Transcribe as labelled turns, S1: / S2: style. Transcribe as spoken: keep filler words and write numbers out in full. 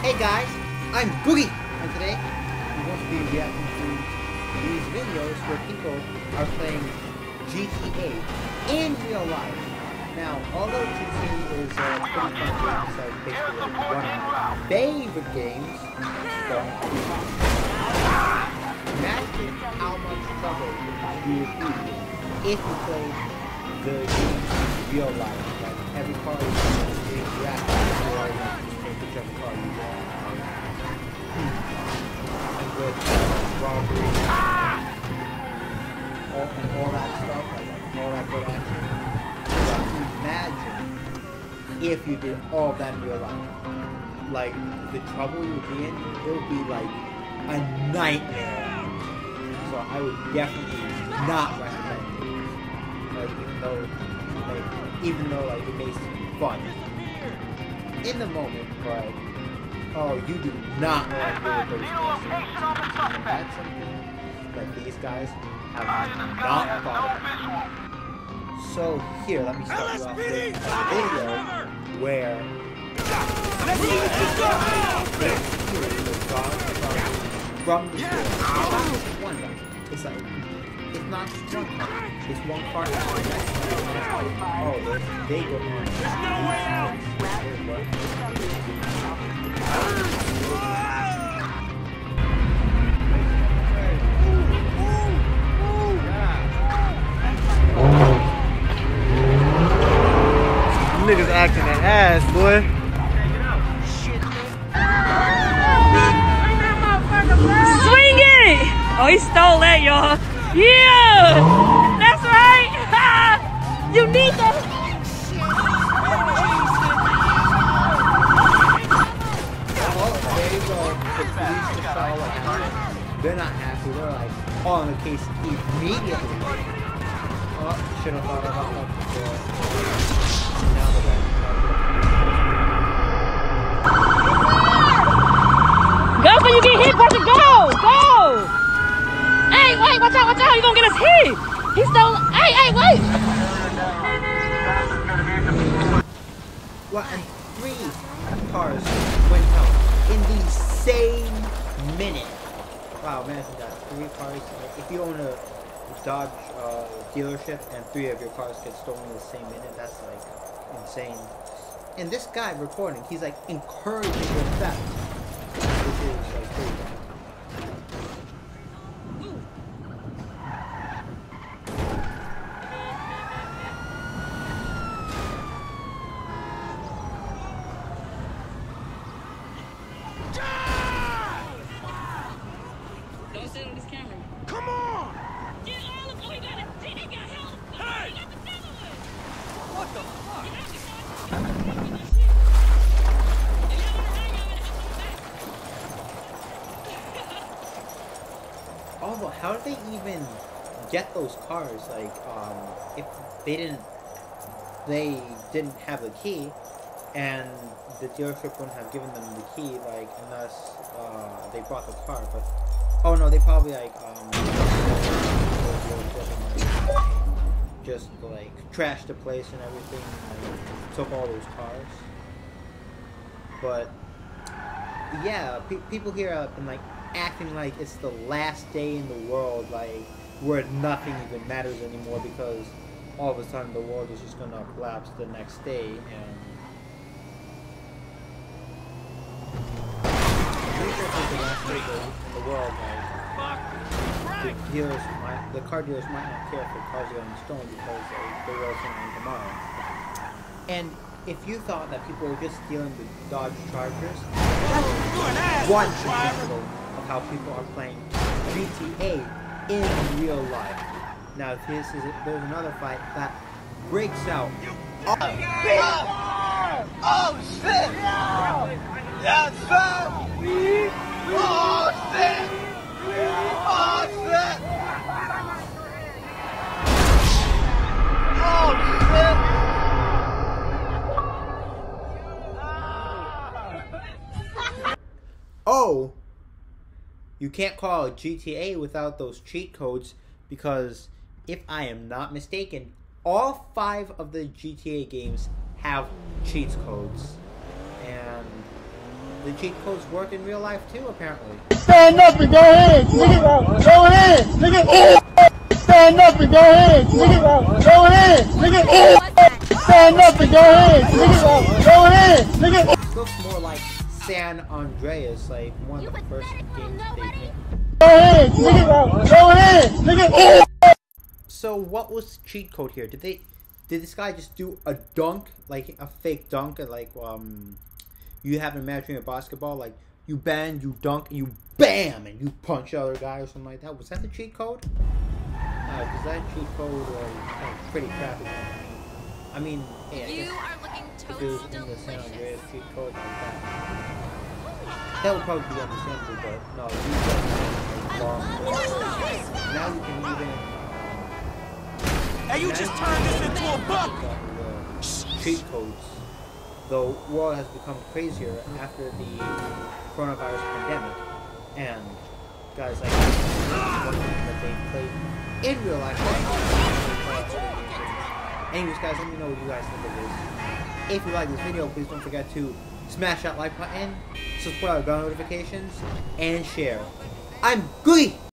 S1: Hey guys, I'm Googie, and today we're going to be reacting to these videos where people are playing G T A in real life. Now, although G T A is a pretty fun game, so it's basically like one of my favorite games, so imagine how much trouble you would be if you played the game in real life. Like every car you interact with, whichever car you want, and with robbery, all, and all that stuff, like all that good action. But imagine if you did all that in real life. Like, the trouble you would be in, it would be like a nightmare. So I would definitely not recommend it. Like, even though, like, even though like it may seem fun in the moment, but oh, you do not want to deal with those things. That's something that these guys have not thought about. So here, let me start you off with a video where from the store. One guy. It's like it's not just one car. It's one car. Oh, they go on. There's no way out.
S2: Niggas acting an ass, boy.
S3: Swing it! Oh, he stole that, y'all. Yeah! That's right! You need that!
S1: They're not happy. They're like, all in the case immediately. Oh, should have thought about that before. Now they're back.
S3: Go so you get hit, person. Go! Go! Hey, wait, watch out, watch out. You're gonna get us hit. He stole. Hey, hey, wait!
S1: What? And three cars went out in the same minute. Wow, imagine that. Three cars. If you own a Dodge uh, dealership and three of your cars get stolen in the same minute, that's like insane. And this guy recording, he's like encouraging the theft, which is like pretty bad.
S3: Don't sit on this camera.
S2: Come on!
S3: Get all of them. Oh, he got it. He got help.
S2: Hey!
S3: He got the devil one.
S2: What the fuck?
S1: Although, how did they even get those cars? Like, um, if they didn't, they didn't have the key, and the dealership wouldn't have given them the key, like, unless uh, they brought the car. But oh no, they probably like um, just like trashed the place and everything, and like, took all those cars. But yeah, pe people here have been like acting like it's the last day in the world, like where nothing even matters anymore, because all of a sudden the world is just gonna collapse the next day. And the last day in the world, like the dealers might, the car dealers might not care if the cars are getting stolen because like, the world's gonna end tomorrow. And if you thought that people were just stealing the Dodge Chargers, that's one example of how people are playing G T A in real life. Now, this is there's another fight that breaks out. Oh,
S2: Oh shit! Yes, sir! Oh shit! Oh shit! Oh shit!
S1: Oh, you can't call it G T A without those cheat codes, because if I am not mistaken, all five of the G T A games have cheat codes. And the the cheat codes work in real life too, apparently.
S4: Stand up and go ahead, nigga. Go ahead, nigga. Stand up and go ahead, nigga. Go ahead, nigga. Stand up and go ahead, nigga. Go ahead, nigga.
S1: It looks more like San Andreas, like one of the first games they made.
S4: Go ahead, nigga. Go ahead, nigga.
S1: So what was the cheat code here? Did they, did this guy just do a dunk, like a fake dunk, and like um, you have an imaginary basketball, like you bang, you dunk, and you bam, and you punch the other guy or something like that? Was that the cheat code? Uh, because that cheat code was uh, pretty crappy. I mean, yeah, I
S5: You
S1: guess
S5: are looking
S1: if it was
S5: toast
S1: in the San Andreas
S5: delicious.
S1: cheat code like that, that would probably be understandable, but no, these guys are long. Now you can even
S2: Hey, you just turned this into a bump.
S1: cheat codes. The world has become crazier after the coronavirus pandemic, and guys like that they played in real life. Anyways, guys, let me know what you guys think of this. If you like this video, please don't forget to smash that like button, subscribe, bell notifications, and share. I'm Goody!